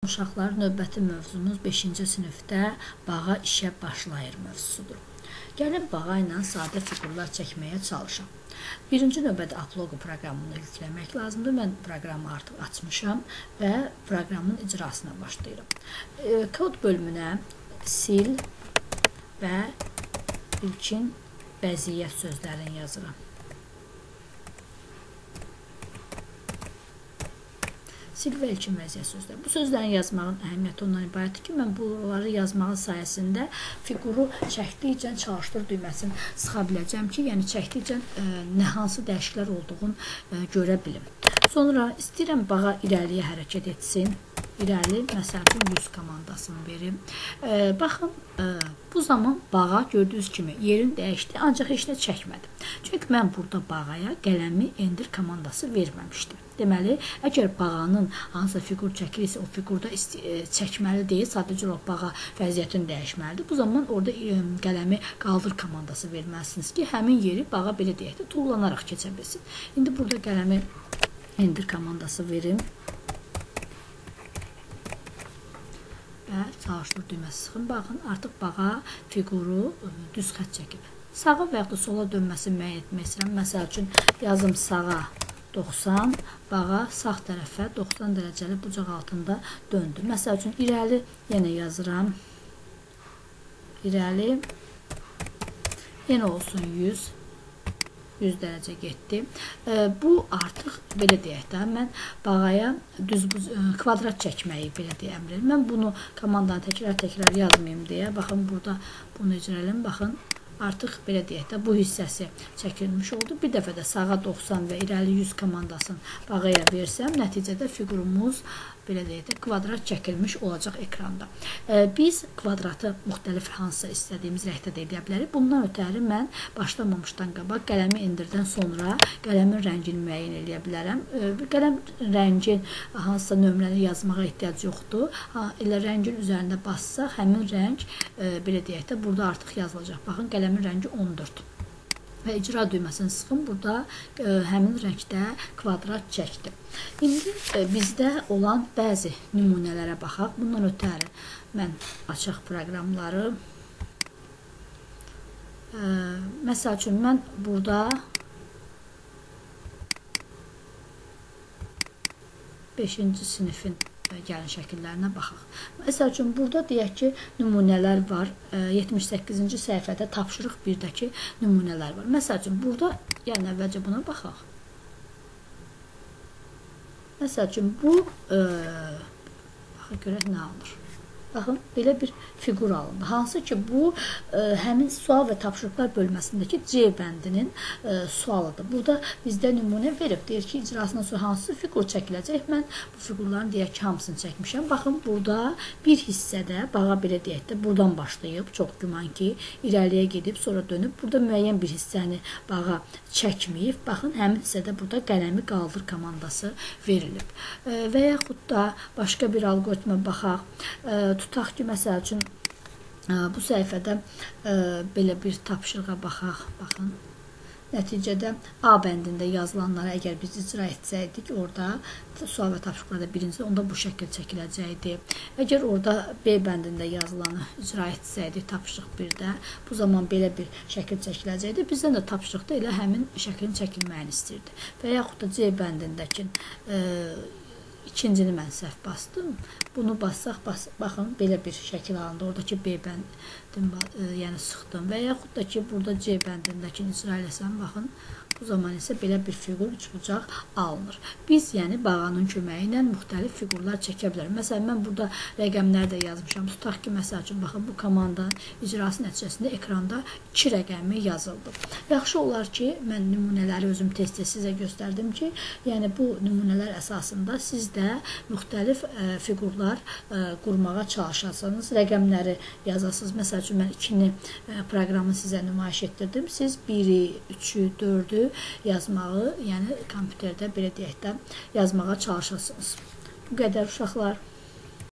Uşaqlar, növbəti mövzumuz 5-ci sinifdə bağa işə başlayır mövzusudur. Gəlin bağa ilə sadə fiqurlar çəkməyə çalışaq. Birinci növbədə Uplogo proqramını yükləmək lazımdır. Mən proqramı artıq açmışam və proqramın icrasına başlayıram. Kod bölümünə sil və ilkin bəziyyət sözlərini yazıram. Sil və ilkin vəziyyət sözləri. Bu sözlərin yazmağın əhəmiyyəti ondan ibarətdir ki, mən bunları yazmağın sayəsində fiquru çəkdikcə çalışdır düyməsini sıxa biləcəm ki, yəni çəkdikcə hansı dəyişikliklər olduğunu görə bilim. Sonra istəyirəm bağa irəliyə hərəkət etsin. İrəli, məsəl üçün 100 komandasını verim. Baxın, bu zaman bağa gördüyünüz kimi yerin dəyişdi, ancaq heç nə çəkmədim. Çünki mən burada bağaya qələmi endir komandası verməmişdim. Deməli, əgər bağanın hansısa fiqur çəkilirsə, o fiqurda çəkməli deyil, sadəcə olaraq bağa vəziyyətini dəyişməlidir. Bu zaman orada qələmi qaldır komandası verməlisiniz ki, həmin yeri bağa belə deyək də tullanaraq keçə bilsin. İndi burada qələmi endir komandası verim. Və çalışdır düyməsi sıxın. Baxın, artıq bağa fiquru düz xət çəkib. Sağa və yaxud da sola dönməsini müəyyən etmək istəyirəm. Məsəl üçün, yazım sağa 90, bağa sağ tərəfə 90 dərəcəli bucaq altında döndü. Məsəl üçün, irəli yenə yazıram. İrəli yenə olsun 100 dərəcə getdi. Bu artıq belə deyək də, mən bağaya düz kvadrat çəkməyi belə deyə əmr edirəm. Mən bunu komandanı təkrar yazmayayım deyə, baxın burada bunu icra edim, baxın artıq belə deyək də bu hissəsi çəkilmiş oldu. Bir dəfə də sağa 90 və irəli 100 komandasını bağaya versəm, nəticədə fiqurumuz belə deyək də kvadrat çəkilmiş olacaq ekranda. Biz kvadratı müxtəlif hansısa istədiyimiz rəngdə də edə bilərik. Bundan ötəri mən başlamamışdan qabaq qələmi endirdən sonra qələmin rəngini müəyyən edə bilərəm. Qələm rəngin hansısa nömrəni yazmağa ehtiyac yoxdur. Elə rəngin üzərində bassaq, həmin rəng belə deyək də burada artıq yazılacaq. Baxın, qələmin rəngi 14. Və icra düyməsini sıxın, burada həmin rəngdə kvadrat çəkdim. İndi bizdə olan bəzi nümunələrə baxaq. Bundan ötəri mən açaq proqramları. Məsəl üçün, mən burada 5-ci sinifin gəlin şəkillərinə baxaq. Məsəl üçün, burada deyək ki, nümunələr var. 78-ci səhifədə tapşırıq 1-dəki nümunələr var. Məsəl üçün, burada, yəni əvvəlcə buna baxaq. Məsəl üçün, bu, baxaq görək nə alır. Baxın, belə bir fiqur alındı. Hansı ki, bu həmin sual və tapşırıqlar bölməsindəki C bəndinin sualıdır. Burada bizdə nümunə verib, deyir ki, icrasından sonra hansı fiqur çəkiləcək. Mən bu fiqurların deyək ki, hamısını çəkmişəm. Baxın, burada bir hissədə, bağa belə deyək də, buradan başlayıb, çox güman ki, irəliyə gedib, sonra dönüb, burada müəyyən bir hissəni bağa çəkməyib. Baxın, həmin hissədə burada qələmi qaldır komandası verilib. Və yaxud da başqa bir algoritmə baxaq. Tutaq ki, məsəl üçün, bu səhifədə belə bir tapşırığa baxaq, baxın. Nəticədə A bəndində yazılanları əgər biz icra etsəydik, orada sual və tapşırıqlarda birincisi, onda bu şəkil çəkiləcəkdi. Əgər orada B bəndində yazılanı icra etsəydik, tapşırıq 1-də, bu zaman belə bir şəkil çəkiləcəkdi. Bizdən də tapşırıqda elə həmin şəklin çəkilməyini istəyirdi. Və yaxud da C bəndindəki ikincini mən səhv bastım. Bunu bassaq, baxın, belə bir şəkil alındı. Oradakı B bəndini yəni sıxdım. Və yaxud da ki, burada C bəndindəkini icra eləsəm, baxın, bu zaman isə belə bir fiqur üçbucaq alınır. Biz, yəni, bağanın köməyi ilə müxtəlif fiqurlar çəkə bilərik. Məsələn, mən burada rəqəmləri də yazmışam. Tutaq ki, məsəl üçün, baxın, bu komandanın icrası nəticəsində ekranda 2 rəqəmi yazıldı. Yaxşı olar ki, mən nümunələri özüm tez-tez sizə göstərdim ki, yəni, bu nümunələr əsasında siz də müxtəlif fiqurlar qurmağa çalışasınız. Rəqəmləri yazasınız. Məsəl üçün, mən 2-ni proqramı sizə nümayiş etdirdim. Siz 1-i, 3-ü, 4-ü yazmağı, yəni kompüterdə belə deyək də yazmağa çalışırsınız. Bu qədər uşaqlar.